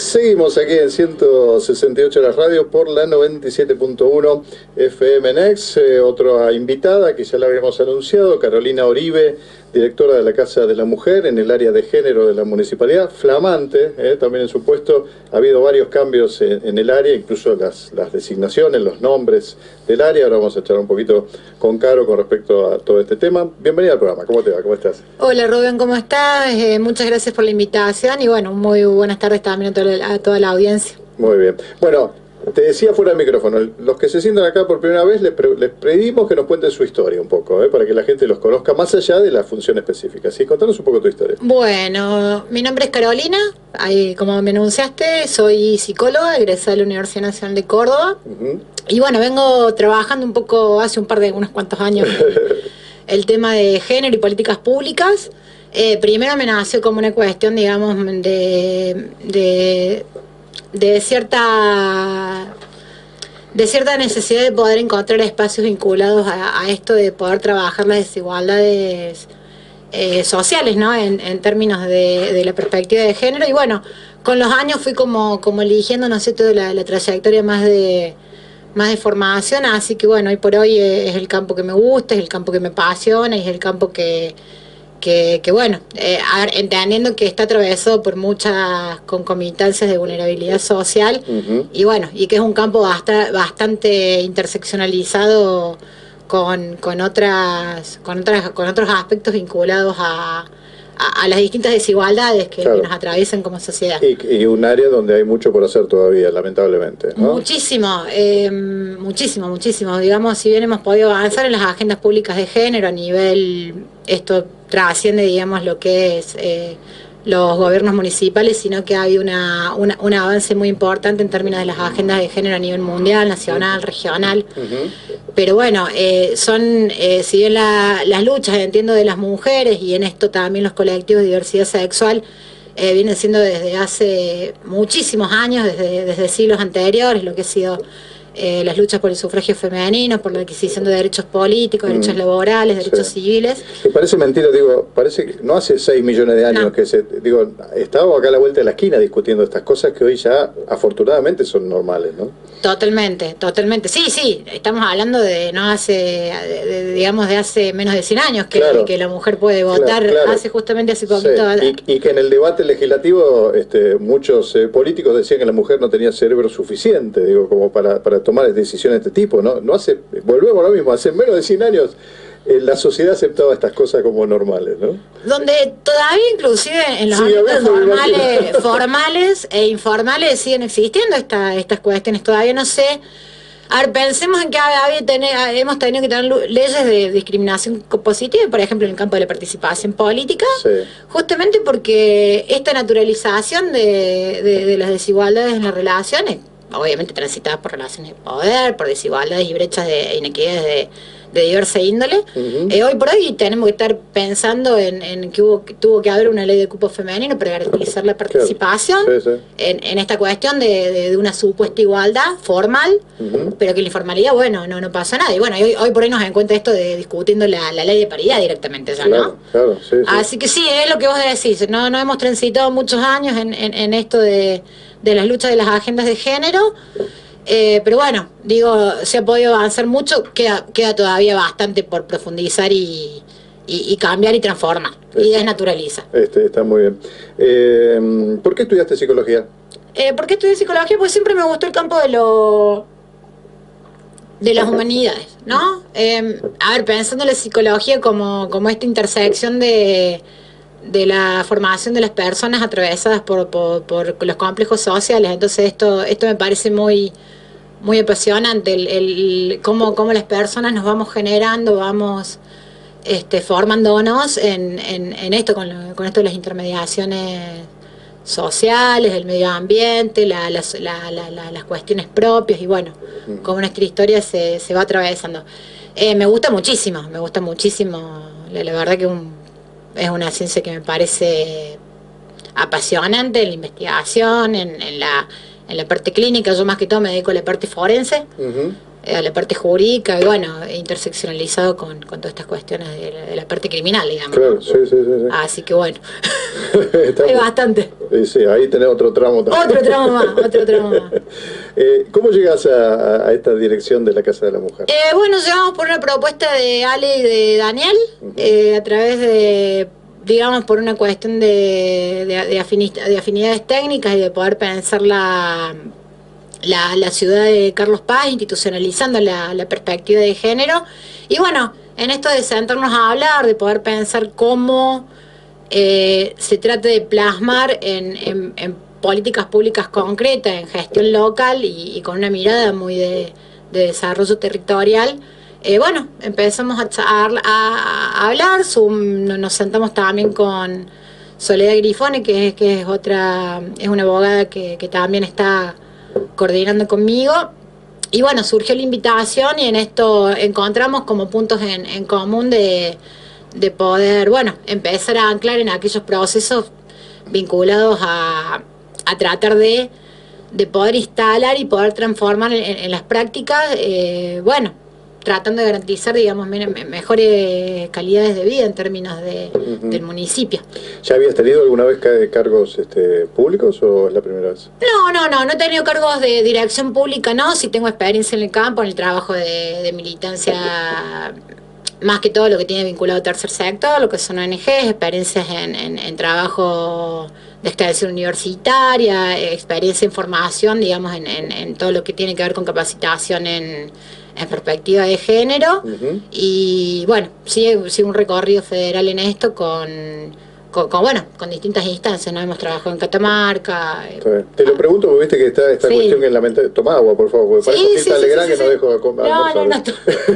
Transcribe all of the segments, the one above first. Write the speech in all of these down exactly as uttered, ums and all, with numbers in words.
Seguimos aquí en ciento sesenta y ocho la radio por la noventa y siete punto uno F M Next. Eh, otra invitada que ya la habíamos anunciado, Carolina Oribe, directora de la Casa de la Mujer en el área de género de la municipalidad, flamante, eh, también en su puesto. Ha habido varios cambios en, en el área, incluso las, las designaciones, los nombres del área. Ahora vamos a echar un poquito con Caro con respecto a todo este tema. Bienvenida al programa, ¿cómo te va? ¿Cómo estás? Hola Rubén, ¿cómo estás? Eh, muchas gracias por la invitación y bueno, muy buenas tardes también a toda la, a toda la audiencia. Muy bien. Bueno, te decía fuera del micrófono, los que se sientan acá por primera vez les, pre les pedimos que nos cuenten su historia un poco, ¿eh? Para que la gente los conozca más allá de la función específica. ¿Sí? Contanos un poco tu historia. Bueno, mi nombre es Carolina, ahí, como me anunciaste, soy psicóloga, egresada de la Universidad Nacional de Córdoba. Uh-huh. Y bueno, vengo trabajando un poco hace un par de unos cuantos años el tema de género y políticas públicas. Eh, primero me nació como una cuestión, digamos, de... de de cierta de cierta necesidad de poder encontrar espacios vinculados a, a esto de poder trabajar las desigualdades eh, sociales, ¿no? En, en términos de, de la perspectiva de género. Y bueno, con los años fui como, como eligiendo, no sé, toda la, la trayectoria más de más de formación, así que bueno, hoy por hoy es el campo que me gusta, es el campo que me apasiona y es el campo que Que, que bueno, eh, a ver, entendiendo que está atravesado por muchas concomitantes de vulnerabilidad social. Uh-huh. Y bueno, y que es un campo basta, bastante interseccionalizado con, con otras con otras con otros aspectos vinculados a, a, a las distintas desigualdades que, claro, que nos atraviesan como sociedad. Y, y un área donde hay mucho por hacer todavía, lamentablemente, ¿no? Muchísimo, eh, muchísimo, muchísimo. Digamos, si bien hemos podido avanzar en las agendas públicas de género a nivel, esto trasciende, digamos, lo que es eh, los gobiernos municipales, sino que hay una, una, un avance muy importante en términos de las agendas de género a nivel mundial, nacional, regional. Uh-huh. Pero bueno, eh, son, eh, si bien la, las luchas, entiendo, de las mujeres y en esto también los colectivos de diversidad sexual, eh, vienen siendo desde hace muchísimos años, desde, desde siglos anteriores, lo que ha sido Eh, las luchas por el sufragio femenino, por la adquisición de derechos políticos, mm. derechos laborales, derechos sí. civiles. Que parece mentira, digo, parece que no hace seis millones de años no. que se, digo, estábamos acá a la vuelta de la esquina discutiendo estas cosas que hoy ya afortunadamente son normales, ¿no? Totalmente, totalmente. Sí, sí, estamos hablando de no hace, de, de, digamos, de hace menos de cien años que, claro. que la mujer puede votar, claro, claro. hace justamente hace poquito. Sí. Y, y que en el debate legislativo este, muchos eh, políticos decían que la mujer no tenía cerebro suficiente, digo, como para, para tomar decisiones de este tipo, ¿no? No hace, volvemos a lo mismo, hace menos de cien años eh, la sociedad aceptaba estas cosas como normales, ¿no? Donde todavía inclusive en los sí, ámbitos formales, formales e informales siguen existiendo esta, estas cuestiones, todavía no sé. A ver, pensemos en que había tener, hemos tenido que tener leyes de discriminación positiva, por ejemplo, en el campo de la participación política, sí. justamente porque esta naturalización de, de, de las desigualdades en las relaciones, obviamente transitadas por relaciones de poder, por desigualdades y brechas de inequidades de, de diversa índole. Uh-huh. eh, hoy por hoy tenemos que estar pensando en, en que, hubo, que tuvo que haber una ley de cupo femenino para garantizar la participación, claro. sí, sí. En, en esta cuestión de, de, de una supuesta igualdad formal, uh-huh. pero que la informalidad, bueno, no, no pasa nada. Y bueno, hoy, hoy por hoy nos encuentra esto de discutiendo la, la ley de paridad directamente ya, claro, ¿no? Claro, sí, sí. Así que sí, es lo que vos decís, no, no hemos transitado muchos años en, en, en esto de de las luchas de las agendas de género, eh, pero bueno, digo, se ha podido avanzar mucho, queda, queda todavía bastante por profundizar y, y, y cambiar y transformar, este, y desnaturalizar. Este, está muy bien. Eh, ¿Por qué estudiaste psicología? Eh, ¿Por qué estudié psicología? Pues siempre me gustó el campo de lo de las humanidades, ¿no? Eh, a ver, pensando en la psicología como, como esta intersección de de la formación de las personas atravesadas por, por, por los complejos sociales, entonces esto esto me parece muy muy apasionante, el, el cómo, cómo las personas nos vamos generando, vamos este, formándonos en, en, en esto, con, lo, con esto de las intermediaciones sociales, el medio ambiente, la, las, la, la, la, las cuestiones propias, y bueno, cómo nuestra historia se, se va atravesando. Eh, me gusta muchísimo, me gusta muchísimo, la, la verdad que un es una ciencia que me parece apasionante en la investigación, en, en, la, en la parte clínica. Yo más que todo me dedico a la parte forense, uh-huh. eh, a la parte jurídica y bueno, interseccionalizado con, con todas estas cuestiones de la, de la parte criminal, digamos. Claro, sí, sí, sí, sí. Así que bueno, hay bastante. Sí, sí, ahí tenés otro tramo también. Otro tramo más, otro tramo más. eh, ¿Cómo llegas a, a esta dirección de la Casa de la Mujer? Eh, bueno, llegamos por una propuesta de Ale y de Daniel, uh-huh. eh, a través de, digamos, por una cuestión de, de, de, afinidad, de afinidades técnicas y de poder pensar la, la, la ciudad de Carlos Paz, institucionalizando la, la perspectiva de género. Y bueno, en esto de sentarnos a hablar, de poder pensar cómo eh, se trata de plasmar en, en, en políticas públicas concretas, en gestión local y, y con una mirada muy de, de desarrollo territorial. Eh, bueno, empezamos a, a, a hablar, Zoom, nos sentamos también con Soledad Grifone, que es, que es otra, es una abogada que, que también está coordinando conmigo. Y bueno, surgió la invitación y en esto encontramos como puntos en, en común de, de poder, bueno, empezar a anclar en aquellos procesos vinculados a, a tratar de, de poder instalar y poder transformar en, en las prácticas, eh, bueno, tratando de garantizar, digamos, mejores calidades de vida en términos de, uh-huh. del municipio. ¿Ya habías tenido alguna vez cargos este, públicos o es la primera vez? No, no, no, no he tenido cargos de dirección pública, no, sí tengo experiencia en el campo, en el trabajo de, de militancia, más que todo lo que tiene vinculado al tercer sector, lo que son O N Ges, experiencias en, en, en trabajo de extensión universitaria, experiencia en formación, digamos, en, en, en todo lo que tiene que ver con capacitación en... en perspectiva de género, uh-huh. y bueno, sigue, sigue un recorrido federal en esto con, con, con bueno, con distintas instancias, ¿no? Hemos trabajado en Catamarca. Eh, Te lo pregunto porque viste que está esta sí. cuestión que en la mente. Toma agua, por favor, porque sí, parece sí, que sí, Legrand sí, que sí, no sí. dejo a comer. No, no, no.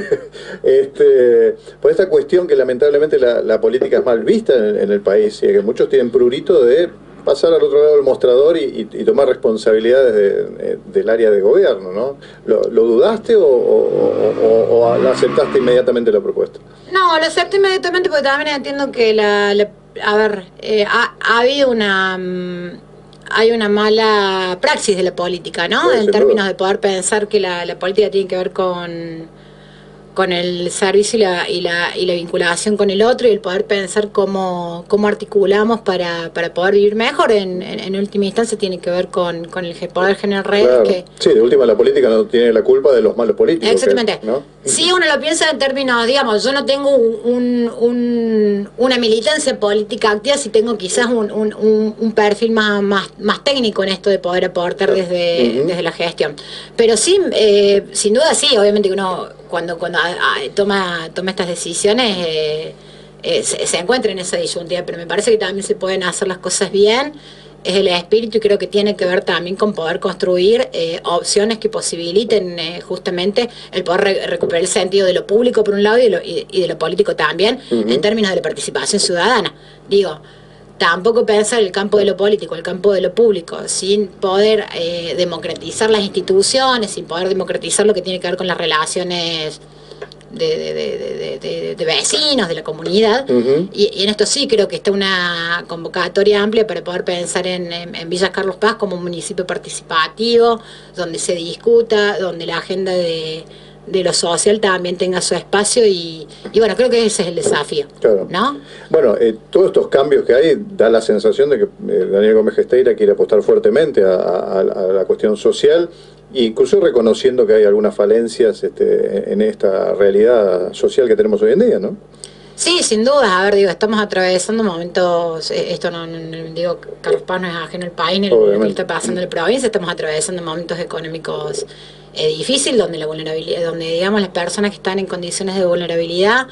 este, por esta cuestión que lamentablemente la, la política es mal vista en, en el país, y que muchos tienen prurito de pasar al otro lado del mostrador y, y, y tomar responsabilidades de, de, del área de gobierno, ¿no? ¿Lo, lo dudaste o, o, o, o aceptaste inmediatamente la propuesta? No, lo acepté inmediatamente porque también entiendo que la, la a ver, eh, ha, ha habido una um, hay una mala praxis de la política, ¿no? Sí, en términos duda. de poder pensar que la, la política tiene que ver con con el servicio y la, y la y la vinculación con el otro y el poder pensar cómo, cómo articulamos para, para poder vivir mejor. En, en, en última instancia tiene que ver con, con el poder generar redes. Claro. Que... Sí, de última la política no tiene la culpa de los malos políticos. Exactamente. Que, ¿no? Sí, uno lo piensa en términos, digamos, yo no tengo un, un, una militancia política activa, si tengo quizás un, un, un perfil más, más, más técnico en esto de poder aportar desde, uh-huh. desde la gestión. Pero sí, eh, sin duda sí, obviamente que uno cuando cuando a, a, toma toma estas decisiones eh, eh, se, se encuentra en esa disyuntiva, pero me parece que también se pueden hacer las cosas bien, es el espíritu y creo que tiene que ver también con poder construir eh, opciones que posibiliten eh, justamente el poder re recuperar el sentido de lo público por un lado y de lo, y, y de lo político también, uh-huh. en términos de la participación ciudadana. Digo, tampoco pensar el campo de lo político, el campo de lo público, sin poder eh, democratizar las instituciones, sin poder democratizar lo que tiene que ver con las relaciones de, de, de, de, de, de vecinos, de la comunidad. Uh-huh. y, y en esto sí creo que está una convocatoria amplia para poder pensar en, en, en Villa Carlos Paz como un municipio participativo, donde se discuta, donde la agenda de... de lo social también tenga su espacio y, y bueno, creo que ese es el desafío, claro. ¿no? Bueno, eh, todos estos cambios que hay da la sensación de que eh, Daniel Gómez Gesteira quiere apostar fuertemente a, a, a la cuestión social, incluso reconociendo que hay algunas falencias este, en esta realidad social que tenemos hoy en día, ¿no? Sí, sin duda. A ver, digo, estamos atravesando momentos, esto no, no, no digo, Carlos Paz no es ajeno al país, ni lo que está pasando en la provincia, estamos atravesando momentos económicos eh, difíciles, donde la vulnerabilidad, donde digamos las personas que están en condiciones de vulnerabilidad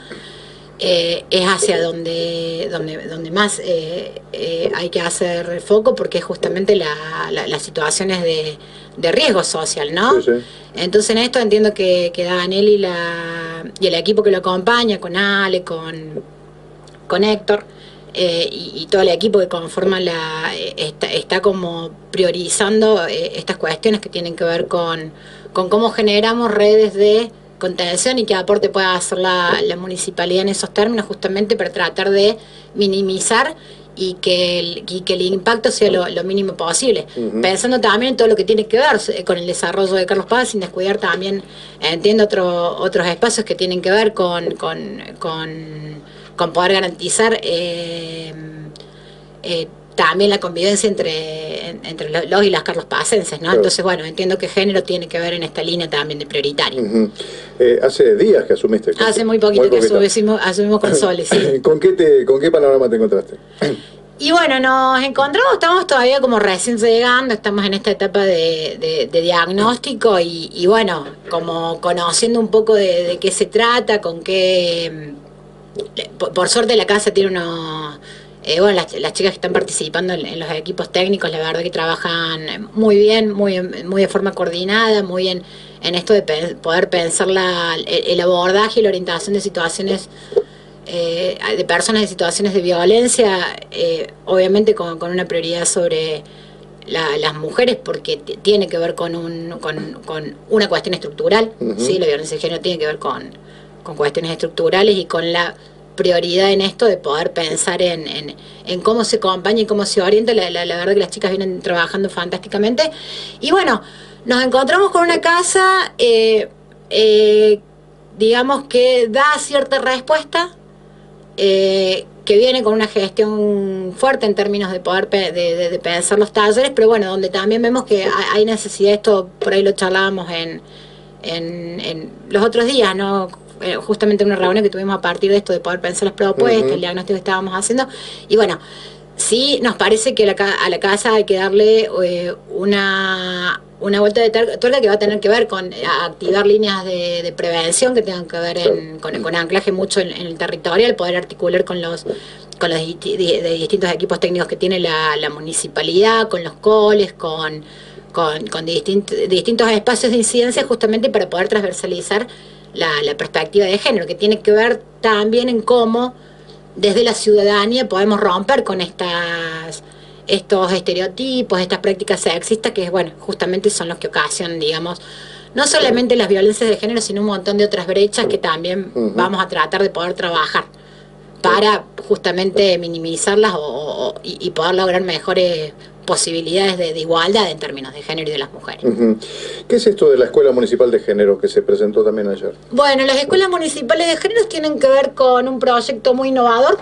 eh, es hacia donde, donde, donde más eh, eh, hay que hacer foco, porque es justamente la, la, las situaciones de, de riesgo social, ¿no? Sí, sí. Entonces en esto entiendo que, que Daniel y, la, y el equipo que lo acompaña, con Ale, con, con Héctor, eh, y, y todo el equipo que conforma la está, está como priorizando eh, estas cuestiones que tienen que ver con, con cómo generamos redes de contención y qué aporte pueda hacer la, la municipalidad en esos términos, justamente para tratar de minimizar y que el, y que el impacto sea lo, lo mínimo posible. Uh-huh. Pensando también en todo lo que tiene que ver con el desarrollo de Carlos Paz, sin descuidar también, entiendo, otro, otros espacios que tienen que ver con, con, con, con poder garantizar eh, eh, también la convivencia entre, entre los y las Carlos Pacenses, ¿no? Claro. Entonces, bueno, entiendo que género tiene que ver en esta línea también de prioritario. Uh-huh. eh, hace días que asumiste. Hace muy poquito, muy poquito. que asumimos, asumimos con Sole, sí. ¿Con qué, te, ¿Con qué panorama te encontraste? Y bueno, nos encontramos, estamos todavía como recién llegando, estamos en esta etapa de, de, de diagnóstico y, y bueno, como conociendo un poco de, de qué se trata, con qué... Por, por suerte la casa tiene unos... Eh, bueno, las, las chicas que están participando en, en los equipos técnicos, la verdad que trabajan muy bien, muy, muy de forma coordinada, muy en, en esto de pe poder pensar la, el, el abordaje y la orientación de situaciones, eh, de personas en situaciones de violencia, eh, obviamente con, con una prioridad sobre la, las mujeres, porque tiene que ver con, un, con, con una cuestión estructural. Uh-huh. ¿Sí? La violencia de género tiene que ver con, con cuestiones estructurales y con la prioridad en esto de poder pensar en, en, en cómo se acompaña y cómo se orienta. La, la, la verdad que las chicas vienen trabajando fantásticamente. Y bueno, nos encontramos con una casa, eh, eh, digamos, que da cierta respuesta, eh, que viene con una gestión fuerte en términos de poder pe de, de, de pensar los talleres, pero bueno, donde también vemos que hay necesidad, esto por ahí lo charlábamos en, en, en los otros días, ¿no? Justamente una reunión que tuvimos a partir de esto de poder pensar las propuestas, uh-huh. el diagnóstico que estábamos haciendo, y bueno, sí nos parece que la, a la casa hay que darle eh, una, una vuelta de tuerca que va a tener que ver con activar líneas de, de prevención que tengan que ver en, con, con anclaje mucho en, en el territorial, poder articular con los con los de, de distintos equipos técnicos que tiene la, la municipalidad, con los coles, con, con, con distint, distintos espacios de incidencia, justamente para poder transversalizar La, la perspectiva de género, que tiene que ver también en cómo desde la ciudadanía podemos romper con estas estos estereotipos, estas prácticas sexistas que, bueno, justamente son los que ocasionan, digamos, no solamente las violencias de género, sino un montón de otras brechas que también uh-huh. vamos a tratar de poder trabajar para justamente minimizarlas o, o, y, y poder lograr mejores posibilidades de, de igualdad en términos de género y de las mujeres. Uh-huh. ¿Qué es esto de la Escuela Municipal de Género que se presentó también ayer? Bueno, las escuelas municipales de género tienen que ver con un proyecto muy innovador.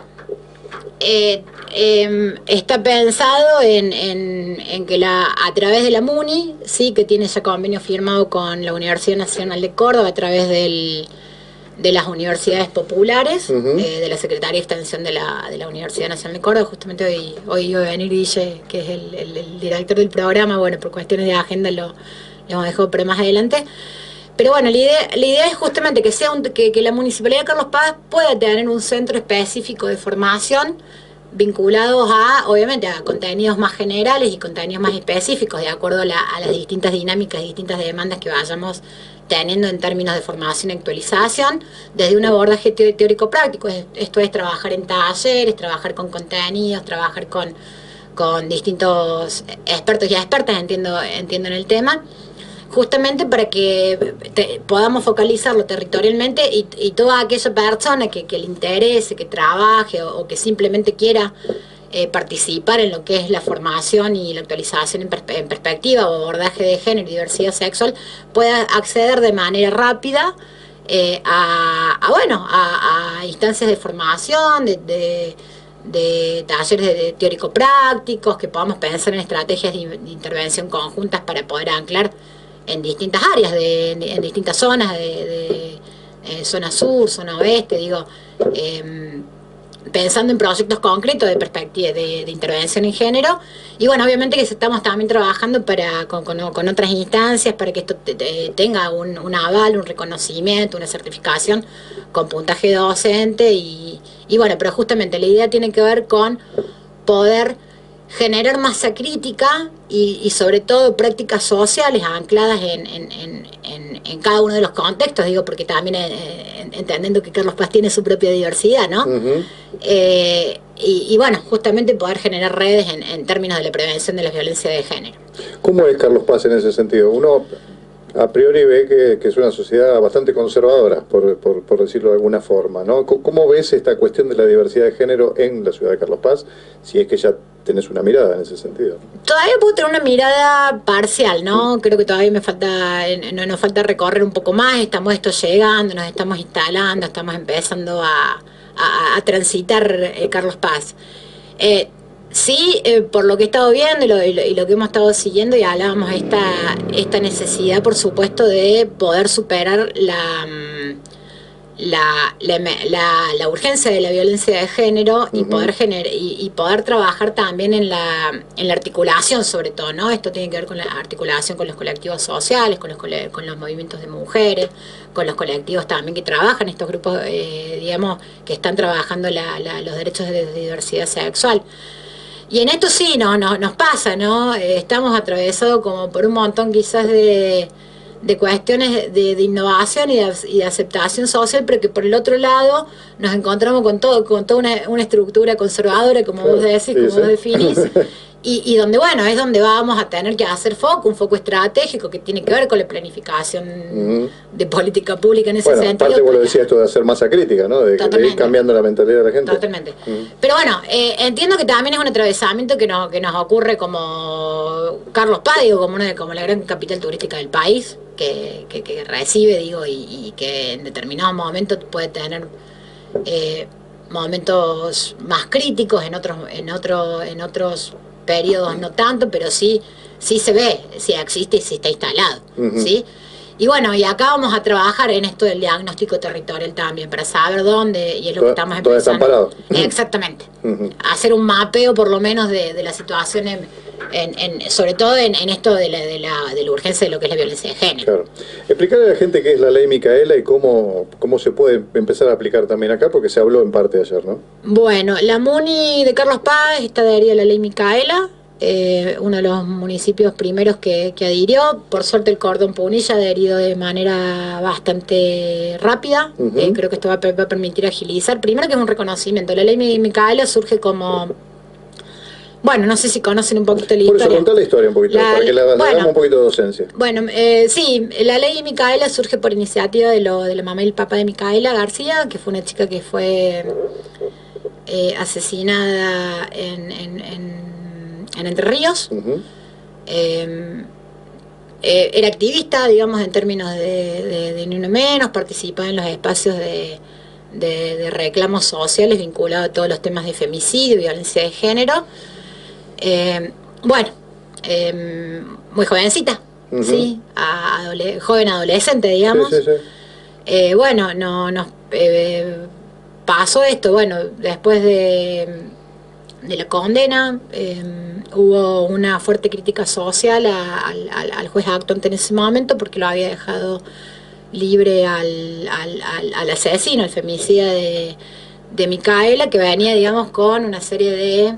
Eh, eh, está pensado en, en, en que la, a través de la MUNI, sí, que tiene ese convenio firmado con la Universidad Nacional de Córdoba a través del... de las universidades populares, uh-huh. eh, de la Secretaría de Extensión de la, de la Universidad Nacional de Córdoba. Justamente hoy, hoy iba a venir Guille, que es el, el, el director del programa, bueno, por cuestiones de agenda lo, lo hemos dejado para más adelante. Pero bueno, la idea, la idea es justamente que, sea un, que, que la Municipalidad de Carlos Paz pueda tener un centro específico de formación vinculados a, obviamente, a contenidos más generales y contenidos más específicos, de acuerdo a, la, a las distintas dinámicas y distintas demandas que vayamos teniendo en términos de formación y actualización, desde un abordaje teórico-práctico. Esto es trabajar en talleres, trabajar con contenidos, trabajar con, con distintos expertos y expertas, entiendo, entiendo en el tema, justamente para que te, podamos focalizarlo territorialmente y, y toda aquella persona que, que le interese, que trabaje o, o que simplemente quiera eh, participar en lo que es la formación y la actualización en, perspe en perspectiva o abordaje de género y diversidad sexual, pueda acceder de manera rápida eh, a, a, bueno, a, a instancias de formación, de, de, de talleres de, de teórico-prácticos, que podamos pensar en estrategias de, de intervención conjuntas para poder anclar en distintas áreas, de, de, en distintas zonas, de, de eh, zona sur, zona oeste, digo, eh, pensando en proyectos concretos de perspectiva de, de intervención en género. Y bueno, obviamente que estamos también trabajando para con, con, con otras instancias para que esto te, te, tenga un, un aval, un reconocimiento, una certificación con puntaje docente y, y bueno, pero justamente la idea tiene que ver con poder generar masa crítica y, y sobre todo prácticas sociales ancladas en, en, en, en, en cada uno de los contextos, digo, porque también eh, entendiendo que Carlos Paz tiene su propia diversidad, ¿no? Uh-huh. eh, y, y bueno, justamente poder generar redes en, en términos de la prevención de la violencia de género. ¿Cómo es Carlos Paz en ese sentido? Uno a priori ve que, que es una sociedad bastante conservadora, por, por, por decirlo de alguna forma, ¿no? ¿Cómo ves esta cuestión de la diversidad de género en la ciudad de Carlos Paz, si es que ya tenés una mirada en ese sentido? Todavía puedo tener una mirada parcial, ¿no? Creo que todavía me falta, no, nos falta recorrer un poco más, estamos esto llegando, nos estamos instalando, estamos empezando a, a, a transitar eh, Carlos Paz. Eh, Sí, eh, por lo que he estado viendo y lo, y, lo, y lo que hemos estado siguiendo, y hablábamos esta, esta necesidad, por supuesto, de poder superar la, la, la, la, la urgencia de la violencia de género y, uh-huh. poder gener, y, y poder trabajar también en la, en la articulación, sobre todo, ¿no? Esto tiene que ver con la articulación con los colectivos sociales, con los, con los movimientos de mujeres, con los colectivos también que trabajan, estos grupos, eh, digamos, que están trabajando la, la, los derechos de diversidad sexual. Y en esto sí, no, no nos pasa, ¿no? Eh, estamos atravesados como por un montón quizás de, de cuestiones de, de innovación y de, y de aceptación social, pero que por el otro lado nos encontramos con todo, con toda una, una estructura conservadora, como claro, vos decís, sí, como sí. vos definís, y, y donde, bueno, es donde vamos a tener que hacer foco, un foco estratégico que tiene que ver con la planificación uh-huh. de política pública en ese bueno, sentido. Aparte vos lo decías esto de hacer masa crítica, ¿no? De, de ir cambiando la mentalidad de la gente. Totalmente. Uh-huh. Pero bueno, eh, entiendo que también es un atravesamiento que, no, que nos ocurre como Carlos Paz, digo, como, una, como la gran capital turística del país, que, que, que recibe, digo, y, y que en determinados momentos puede tener eh, momentos más críticos, en otros, en otro, en otros periodos no tanto, pero sí, sí se ve, sí existe y sí está instalado, uh-huh. ¿sí? Y bueno, y acá vamos a trabajar en esto del diagnóstico territorial también, para saber dónde, y es lo que estamos empezando. ¿Dónde están parados? Exactamente. Uh-huh. Hacer un mapeo, por lo menos, de, de la situación, en, en, en, sobre todo en, en esto de la, de, la, de la urgencia de lo que es la violencia de género. Claro. Explicarle a la gente qué es la ley Micaela y cómo, cómo se puede empezar a aplicar también acá, porque se habló en parte ayer, ¿no? Bueno, la MUNI de Carlos Paz está adherida a la ley Micaela. Eh, uno de los municipios primeros que, que adhirió. Por suerte el Cordón Punilla ha adherido de manera bastante rápida. Uh-huh. eh, creo que esto va a, va a permitir agilizar. Primero que es un reconocimiento. La ley Micaela surge como... Bueno, no sé si conocen un poquito la Por historia. Por eso contar la historia un poquito, la, para que la, bueno, le damos un poquito de docencia. Bueno, eh, sí, la ley Micaela surge por iniciativa de, lo, de la mamá y el papá de Micaela García, que fue una chica que fue eh, asesinada en... en, en en Entre Ríos. Uh-huh. eh, eh, era activista, digamos, en términos de, de, de ni uno menos, participaba en los espacios de, de, de reclamos sociales vinculados a todos los temas de femicidio, violencia de género. Eh, bueno, eh, muy jovencita, uh-huh. ¿sí? A, adole- joven adolescente, digamos. Sí, sí, sí. Eh, bueno, no nos eh, pasó esto, bueno, después de... de la condena, eh, hubo una fuerte crítica social a, a, a, al juez actuante en ese momento, porque lo había dejado libre al, al, al, al asesino, al femicida de, de Micaela, que venía, digamos, con una serie de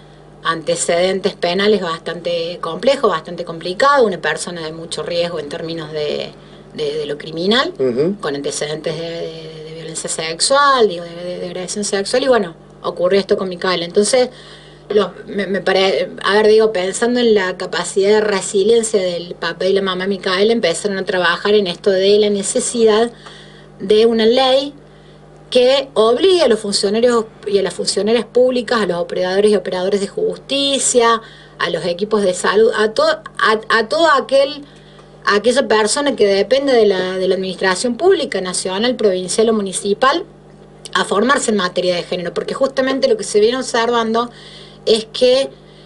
antecedentes penales bastante complejos, bastante complicados, una persona de mucho riesgo en términos de, de, de lo criminal, uh-huh. con antecedentes de, de, de violencia sexual, digo, de, de, de agresión sexual, y bueno, ocurrió esto con Micaela. Entonces, los, me, me pare, a ver, digo, pensando en la capacidad de resiliencia del papá y la mamá de Micaela, empezaron a trabajar en esto de la necesidad de una ley que obligue a los funcionarios y a las funcionarias públicas, a los operadores y operadores de justicia, a los equipos de salud, a todo, a, a todo aquel, a aquella persona que depende de la, de la administración pública, nacional, provincial o municipal, a formarse en materia de género, porque justamente lo que se viene observando es que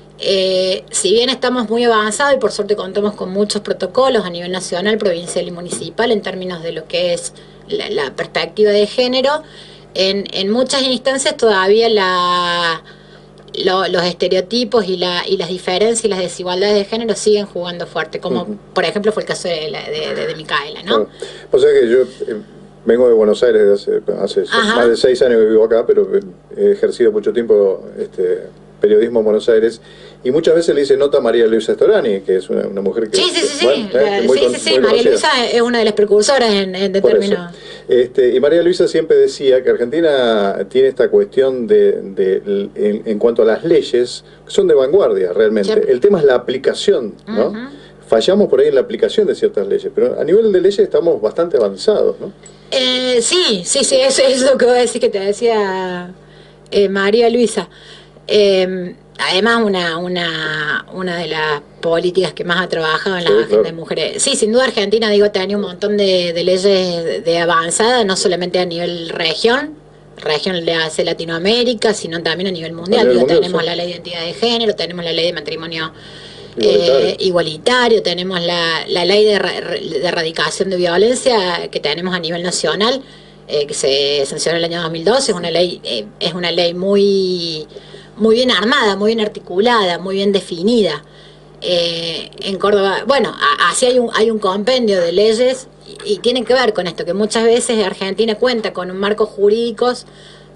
eh, si bien estamos muy avanzados y por suerte contamos con muchos protocolos a nivel nacional, provincial y municipal en términos de lo que es la, la perspectiva de género, en, en muchas instancias todavía la, lo, los estereotipos y, la, y las diferencias y las desigualdades de género siguen jugando fuerte, como uh-huh. por ejemplo fue el caso de, de, de, de Micaela, ¿no? Claro. O sea que yo... Eh... Vengo de Buenos Aires, hace, hace más de seis años que vivo acá, pero he ejercido mucho tiempo este, periodismo en Buenos Aires, y muchas veces le dice nota a María Luisa Storani, que es una, una mujer que... Sí, sí, sí, bueno, sí, eh, muy sí, sí, sí. María Luisa es una de las precursoras en, en términos... Este, y María Luisa siempre decía que Argentina tiene esta cuestión de, de, de en, en cuanto a las leyes, que son de vanguardia realmente. Sí. El tema es la aplicación, ¿no? Uh-huh. fallamos por ahí en la aplicación de ciertas leyes, pero a nivel de leyes estamos bastante avanzados, ¿no? Eh, sí, sí, sí, eso es lo que voy a decir que te decía eh, María Luisa. Eh, además, una, una, una de las políticas que más ha trabajado en la sí, agenda claro. de mujeres. Sí, sin duda Argentina, digo, tenía un montón de, de leyes de, de avanzada, no solamente a nivel región, región de Latinoamérica, sino también a nivel mundial. A nivel digo, mundial tenemos sí. la ley de identidad de género, tenemos la ley de matrimonio igualitario, eh, igualitario tenemos la, la ley de, de erradicación de violencia que tenemos a nivel nacional, eh, que se sancionó en el año dos mil doce, es una ley, eh, es una ley muy, muy bien armada, muy bien articulada, muy bien definida. Eh, en Córdoba, bueno, así hay un, hay un compendio de leyes y, y tienen que ver con esto, que muchas veces Argentina cuenta con un marco jurídicos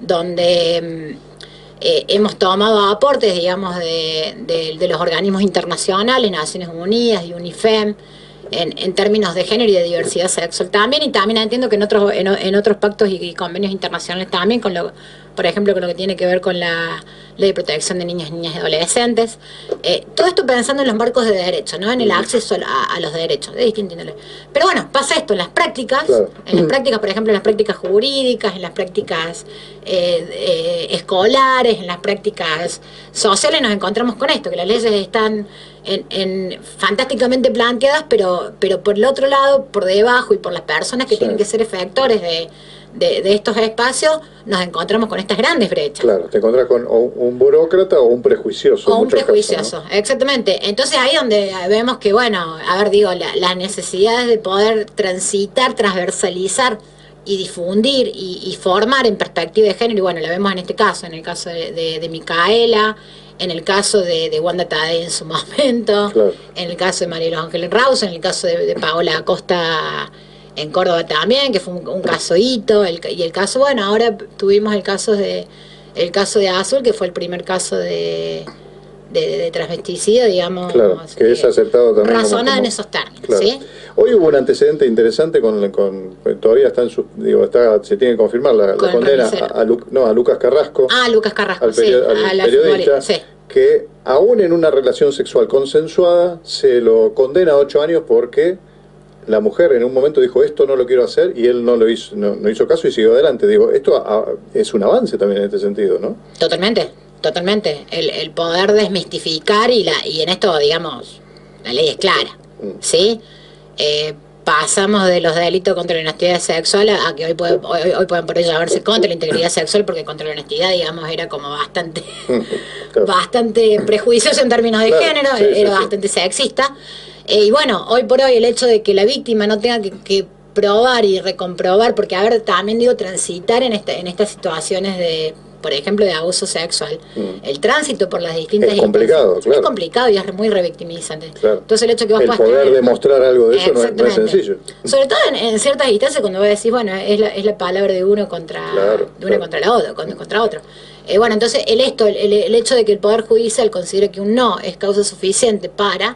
donde eh, hemos tomado aportes, digamos, de, de, de los organismos internacionales, Naciones Unidas y UNIFEM, en, en términos de género y de diversidad sexual también, y también entiendo que en otros, en, en otros pactos y, y convenios internacionales también, con lo, por ejemplo, con lo que tiene que ver con la Ley de Protección de Niñas, Niñas y Adolescentes. Eh, todo esto pensando en los marcos de derecho, ¿no? En el acceso a, a los derechos de distinta índole. Pero bueno, pasa esto en las prácticas, claro. en las prácticas, por ejemplo, en las prácticas jurídicas, en las prácticas eh, eh, escolares, en las prácticas sociales, nos encontramos con esto, que las leyes están en, en fantásticamente planteadas, pero, pero por el otro lado, por debajo y por las personas que sí. tienen que ser efectores de De, de estos espacios, nos encontramos con estas grandes brechas. Claro, te encontrás con o un burócrata o un prejuicioso. O un prejuicioso, casos, ¿no? Exactamente. Entonces ahí donde vemos que, bueno, a ver, digo, la, las necesidades de poder transitar, transversalizar y difundir y, y formar en perspectiva de género, y bueno, la vemos en este caso, en el caso de, de, de Micaela, en el caso de, de Wanda Tadei en su momento, claro. en el caso de María Los Ángeles Raus, en el caso de, de Paola Acosta en Córdoba también, que fue un, un caso hito, el, y el caso, bueno, ahora tuvimos el caso de el caso de Azul, que fue el primer caso de, de, de transvesticidio, digamos, claro, que eh, es aceptado también razonado como, como, en esos términos, claro. ¿sí? Hoy hubo un antecedente interesante con, con todavía está en su, digo, está, se tiene que confirmar la, la condena a, a, Lu, no, a Lucas Carrasco. Ah, Lucas Carrasco, al, perio, sí, al a la periodista, sí. que aún en una relación sexual consensuada se lo condena a ocho años porque la mujer en un momento dijo esto no lo quiero hacer y él no lo hizo, no, no hizo caso y siguió adelante. Digo, esto a, es un avance también en este sentido, ¿no? Totalmente, totalmente. El, el poder desmistificar y la y en esto, digamos, la ley es clara, mm. ¿sí? Eh, pasamos de los delitos contra la honestidad sexual a, a que hoy, puede, hoy, hoy pueden por ello llamarse contra la integridad sexual, porque contra la honestidad, digamos, era como bastante, claro. bastante prejuicioso en términos de claro, género, sí, era sí, bastante sí. sexista. Eh, y bueno, hoy por hoy el hecho de que la víctima no tenga que, que probar y recomprobar, porque a ver, también digo, transitar en, esta, en estas situaciones de, por ejemplo, de abuso sexual, mm. el tránsito por las distintas... Es complicado, claro. Es complicado y es muy revictimizante. Claro. Entonces el hecho que vos el puedas poder tener, demostrar algo de eso no es, no es sencillo. Sobre todo en, en ciertas instancias cuando vos decís, bueno, es la, es la palabra de uno contra, claro, de una claro. contra la otra, contra, contra otro. Eh, bueno, entonces el, esto, el, el hecho de que el Poder Judicial considere que un no es causa suficiente para...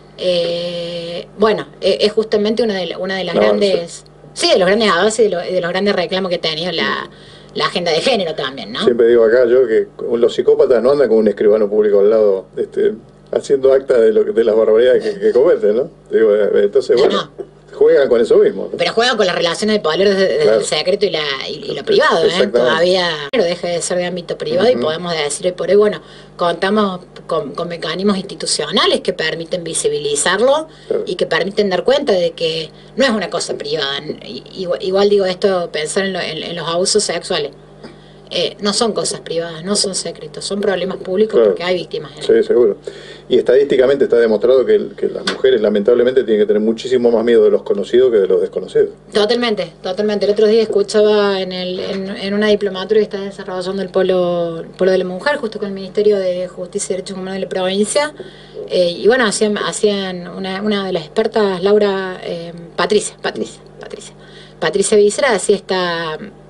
Eh, bueno, eh, es justamente una de, una de las no, grandes, sí. sí, de los grandes avances y de, lo, de los grandes reclamos que ha tenido la, la agenda de género también, ¿no? Siempre digo acá yo que los psicópatas no andan con un escribano público al lado, este, haciendo acta de, lo, de las barbaridades que, que cometen, ¿no? Digo, entonces, bueno, no, no. juegan con eso mismo, ¿no? Pero juegan con las relaciones de poder desde, desde claro. el secreto y, la, y, y lo privado, ¿eh? Todavía deja de ser de ámbito privado uh-huh. y podemos decir hoy por hoy, bueno, contamos con, con mecanismos institucionales que permiten visibilizarlo claro. y que permiten dar cuenta de que no es una cosa privada. Igual, igual digo esto, pensar en, lo, en, en los abusos sexuales. Eh, no son cosas privadas, no son secretos, son problemas públicos claro. porque hay víctimas. En sí, él. seguro. Y estadísticamente está demostrado que, que las mujeres lamentablemente tienen que tener muchísimo más miedo de los conocidos que de los desconocidos. Totalmente, totalmente. El otro día escuchaba en, el, en, en una diplomatura que está desarrollando el polo, el polo de la mujer, justo con el Ministerio de Justicia y Derechos Humanos de la provincia. Eh, y bueno, hacían, hacían una, una de las expertas, Laura, eh, Patricia, Patricia, Patricia, Patricia Vísera, hacía esta...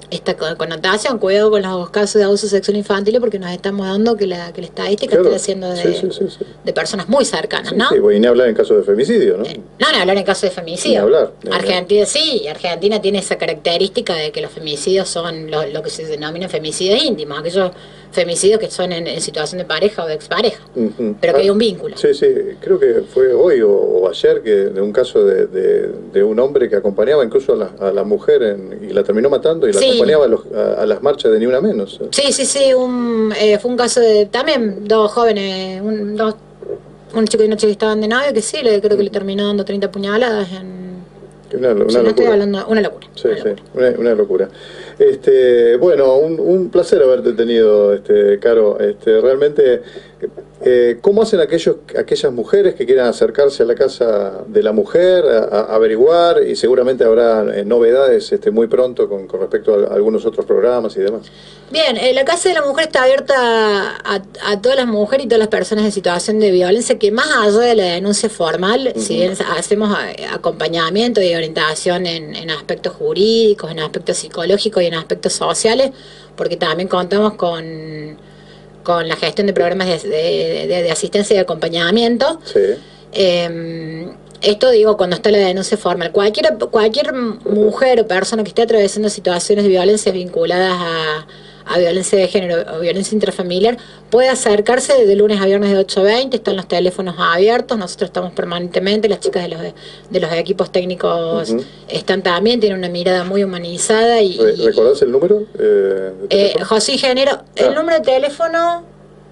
esta connotación, cuidado con los casos de abuso sexual infantil, porque nos estamos dando que la, que la estadística claro. está haciendo de, sí, sí, sí, sí. de personas muy cercanas, sí, ¿no? Sí, y ni hablar en caso de femicidio, ¿no? Eh, no, ni hablar en caso de femicidio. Ni hablar. Ni Argentina sí, Argentina tiene esa característica de que los femicidios son lo, lo que se denomina femicidios íntimos, aquellos femicidios que son en, en situación de pareja o de expareja, uh-huh. pero que ah, hay un vínculo. Sí, sí, creo que fue hoy o, o ayer que de un caso de, de, de un hombre que acompañaba incluso a la, a la mujer en, y la terminó matando y la sí. acompañaba a, los, a, a las marchas de Ni Una Menos. Sí, sí, sí, un, eh, fue un caso de también dos jóvenes, un, dos, un chico y una chica que estaban de novio que sí, le, creo que le terminó dando treinta puñaladas en... Una, una sí, locura. No estoy hablando, una locura. Sí, una sí, locura. Una, una locura. Este, bueno, un, un placer haberte tenido, este, Caro. Este, realmente, eh, ¿cómo hacen aquellos, aquellas mujeres que quieran acercarse a la casa de la mujer, a, a averiguar, y seguramente habrá eh, novedades este, muy pronto con, con respecto a, a algunos otros programas y demás? Bien, eh, la Casa de la Mujer está abierta a, a todas las mujeres y todas las personas en situación de violencia, que más allá de la denuncia formal, uh-huh. si bien hacemos acompañamiento y orientación en, en aspectos jurídicos, en aspectos psicológicos y en aspectos sociales, porque también contamos con, con la gestión de programas de, de, de, de asistencia y de acompañamiento. Sí. Eh, esto digo cuando está la denuncia formal. Cualquier, cualquier mujer o persona que esté atravesando situaciones de violencia vinculadas a, a violencia de género o violencia intrafamiliar puede acercarse de lunes a viernes de ocho a veinte, están los teléfonos abiertos, nosotros estamos permanentemente, las chicas de los, de los equipos técnicos uh-huh. están también, tienen una mirada muy humanizada. y ¿Recordás el número? Eh, eh, José Ingeniero, ah. el número de teléfono...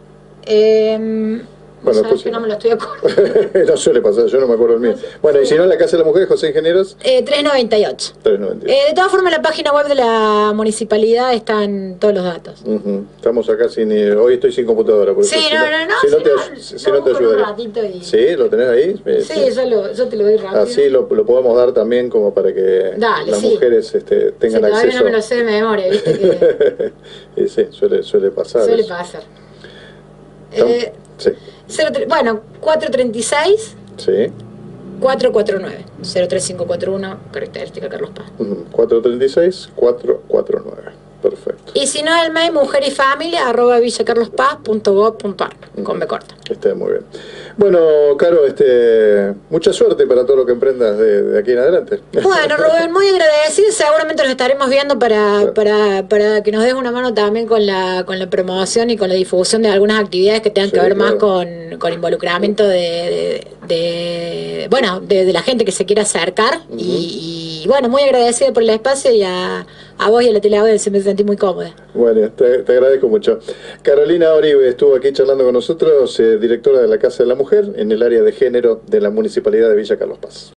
Eh, Bueno, ¿sabes que no me lo estoy acordando? No suele pasar, yo no me acuerdo el mío. Bueno, y si no, en la Casa de la Mujer, José Ingenieros. Eh, tres noventa y ocho. tres noventa y ocho. Eh, de todas formas, en la página web de la municipalidad están todos los datos. Uh-huh. Estamos acá sin. Hoy estoy sin computadora. Por sí, eso, no, si no, no. Si no, si te, no, si, si no te ayudaría. Y... Sí, ¿lo tenés ahí? Sí, sí. Yo, lo, yo te lo doy rápido. Así lo, lo podemos dar también, como para que Dale, las sí. mujeres este, tengan sí, acceso. no me lo sé de memoria, ¿viste? Que... y sí, suele, suele pasar. Suele eso. pasar. Eh, sí. cero, bueno, cuatro treinta y seis. Sí. cuatro cuatro nueve. cero tres cinco cuatro uno, característica Carlos Paz. Uh-huh. cuatro treinta y seis, cuatro cuatro nueve. Perfecto. Y si no, el mail mujer y familia arroba villacarlospaz punto gob punto ar, uh-huh. con B corta. Está muy bien. Bueno, Caro, este, mucha suerte para todo lo que emprendas de, de aquí en adelante. Bueno, Rubén, muy agradecido. Seguramente nos estaremos viendo para, sí. para, para que nos des una mano también con la, con la promoción y con la difusión de algunas actividades que tengan sí, que ver claro. más con, con involucramiento de, de, de bueno, de, de la gente que se quiera acercar. Uh-huh. y, y bueno, muy agradecido por el espacio y a, a vos y a la teleaudiencia, me sentí muy cómoda. Bueno, te, te agradezco mucho. Carolina Oribe estuvo aquí charlando con nosotros, eh, directora de la Casa de la Mujer en el área de género de la Municipalidad de Villa Carlos Paz.